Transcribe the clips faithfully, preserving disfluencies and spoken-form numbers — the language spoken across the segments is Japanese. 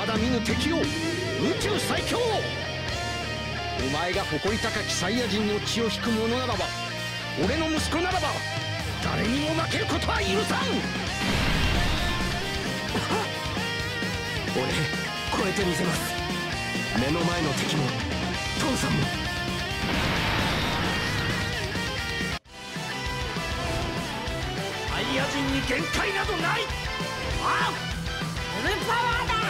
まだ見ぬ敵を宇宙最強。お前が誇り高きサイヤ人の血を引く者ならば、俺の息子ならば誰にも負けることは許さん。俺超えてみせます。目の前の敵も父さんも。サイヤ人に限界などない。あっフルパワーだ。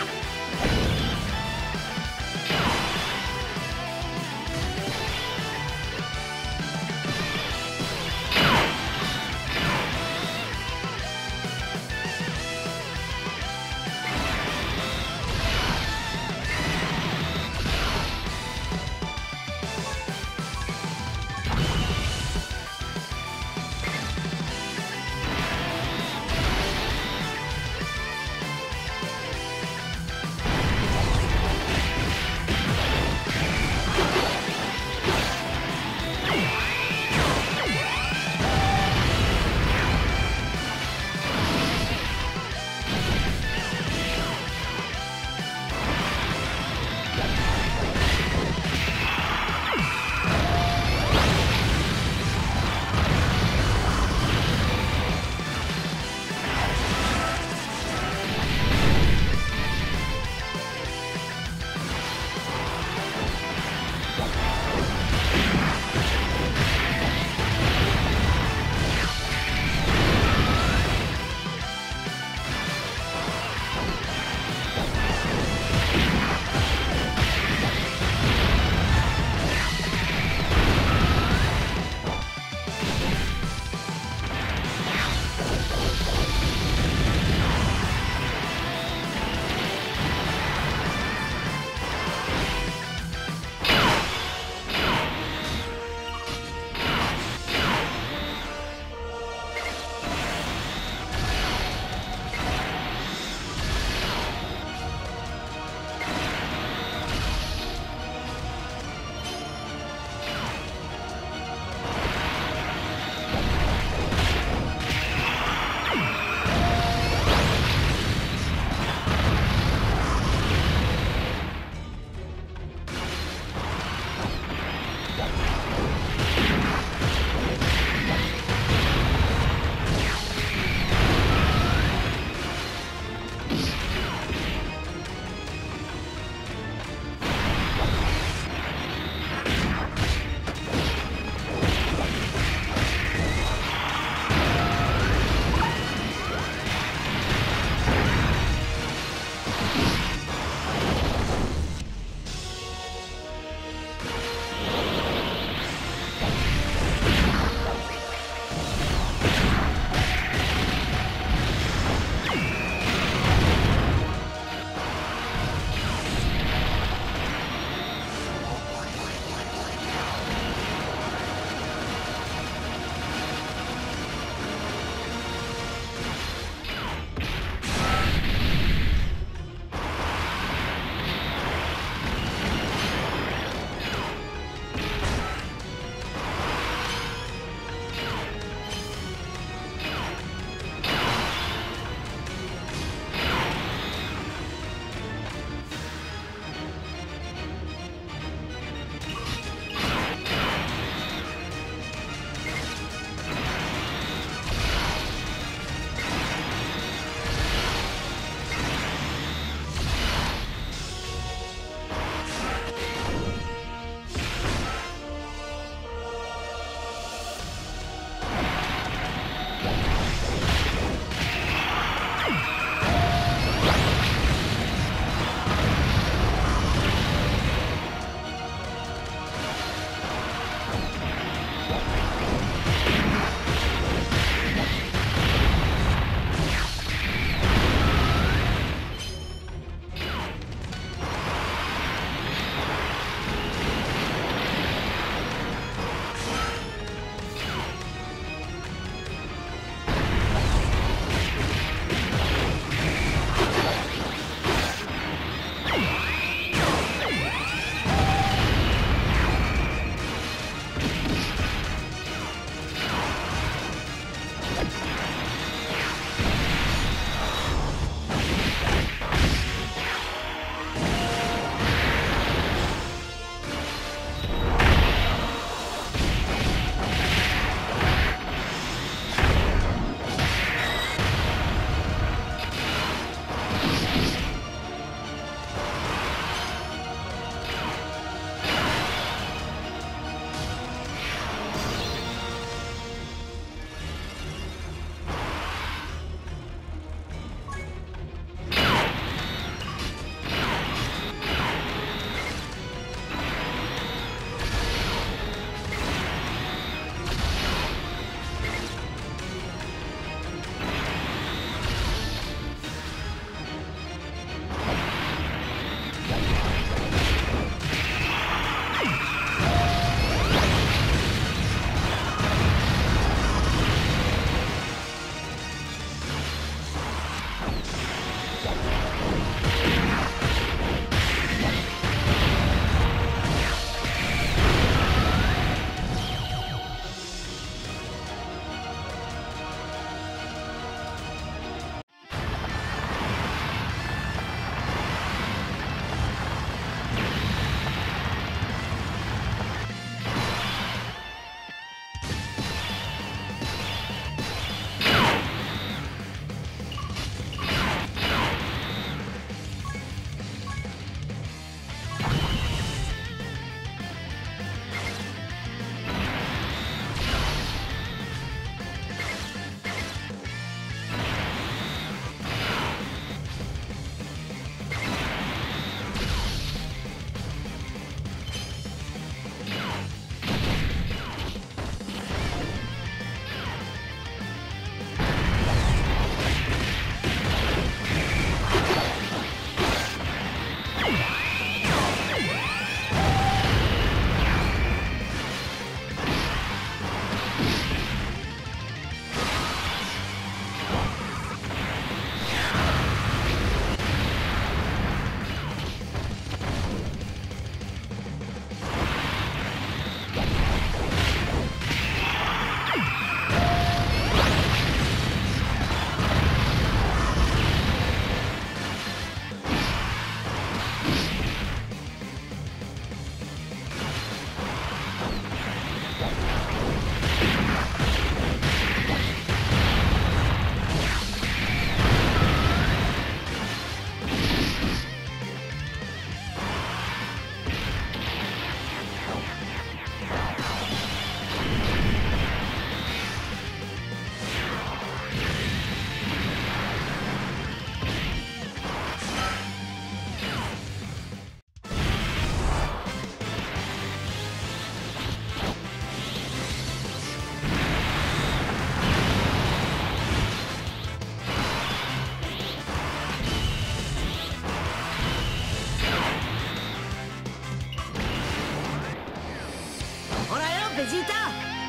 ベジータ。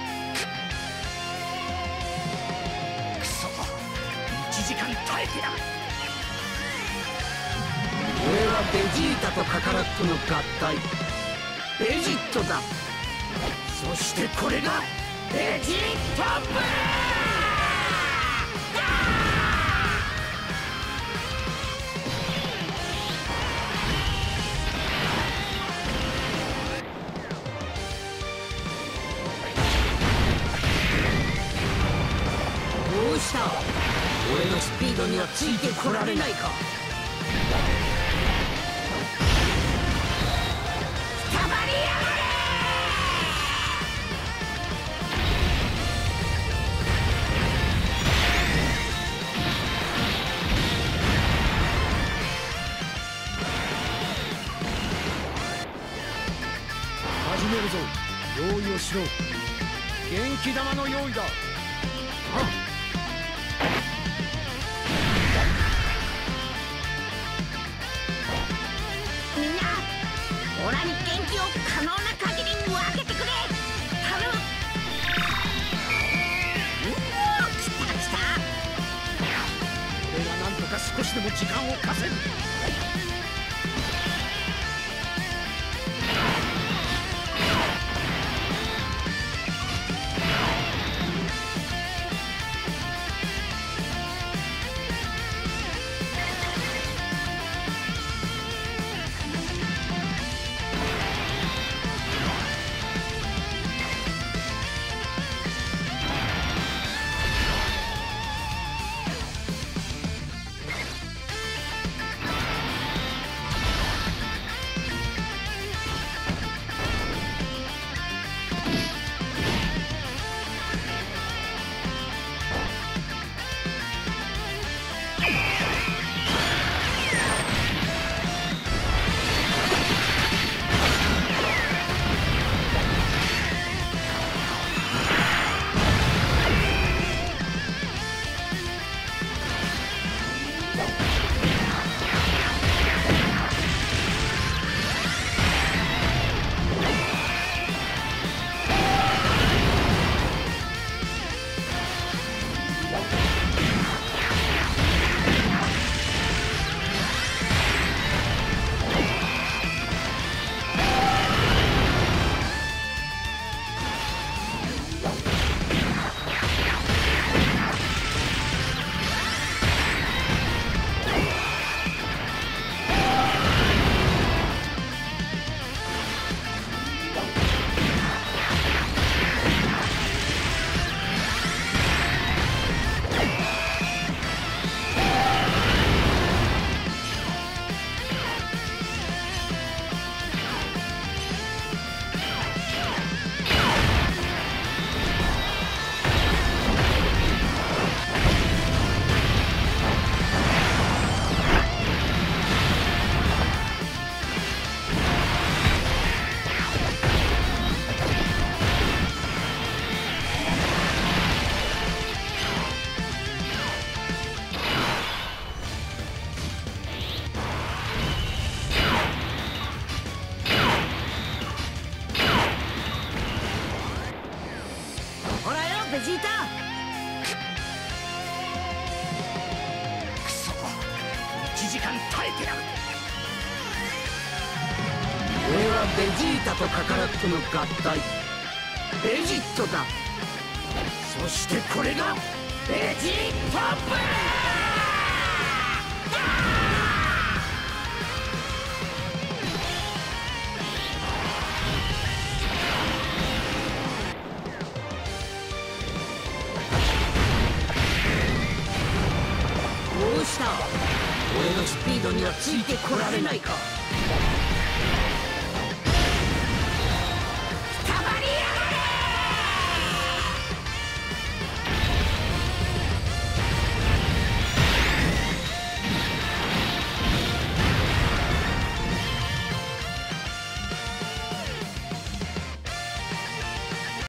くそ、いちじかん耐えてやる。 俺はベジータとカカロットの合体ベジットだ。 そしてこれがベジートブレどうした？俺のスピードにはついてこられないか？ たまりやがれ。 始めるぞ。用意をしろ。元気玉の用意だ。 みんな、オラに元気を可能な限り分けてくれ。頼む。うおー、来た来た。 俺がなんとか少しでも時間を稼ぐ。 ベジータ。 くそ、いちじかん耐えてやる。 俺はベジータとカカロットの合体ベジットだ。 そしてこれがベジートブレどうした？俺のスピードにはついてこられないか？